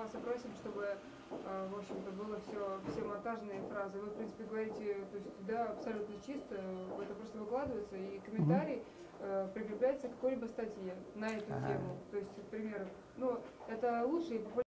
вас попросим, чтобы, в общем-то, было все монтажные фразы. Вы, в принципе, говорите, то есть, да, абсолютно чисто, это просто выкладывается, и комментарий прикрепляется к какой-либо статье на эту тему. То есть, к примеру, ну, это лучше и популярнее.